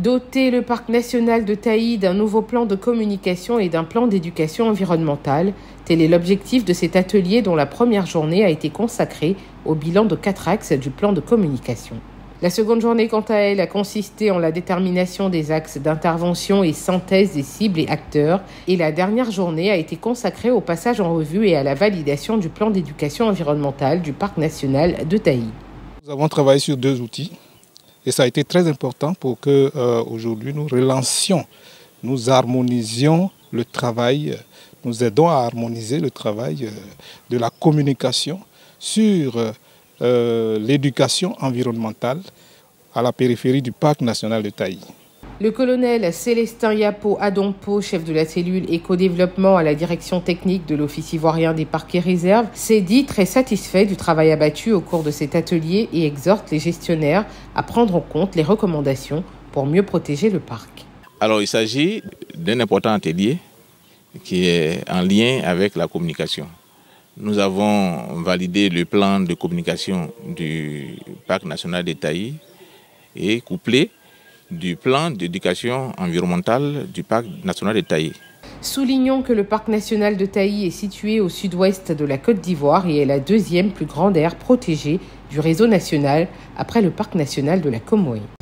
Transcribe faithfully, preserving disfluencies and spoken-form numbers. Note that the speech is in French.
Doter le parc national de Taï d'un nouveau plan de communication et d'un plan d'éducation environnementale, tel est l'objectif de cet atelier dont la première journée a été consacrée au bilan de quatre axes du plan de communication. La seconde journée, quant à elle, a consisté en la détermination des axes d'intervention et synthèse des cibles et acteurs, et la dernière journée a été consacrée au passage en revue et à la validation du plan d'éducation environnementale du parc national de Taï. Nous avons travaillé sur deux outils. Et ça a été très important pour que euh, aujourd'hui nous relancions, nous harmonisions le travail, nous aidons à harmoniser le travail euh, de la communication sur euh, l'éducation environnementale à la périphérie du parc national de Taï. Le colonel Célestin Yapo Adompo, chef de la cellule éco-développement à la direction technique de l'Office ivoirien des parcs et réserves, s'est dit très satisfait du travail abattu au cours de cet atelier et exhorte les gestionnaires à prendre en compte les recommandations pour mieux protéger le parc. Alors il s'agit d'un important atelier qui est en lien avec la communication. Nous avons validé le plan de communication du parc national de Taï et couplé du plan d'éducation environnementale du parc national de Taï. Soulignons que le parc national de Taï est situé au sud-ouest de la Côte d'Ivoire et est la deuxième plus grande aire protégée du réseau national après le parc national de la Comoé.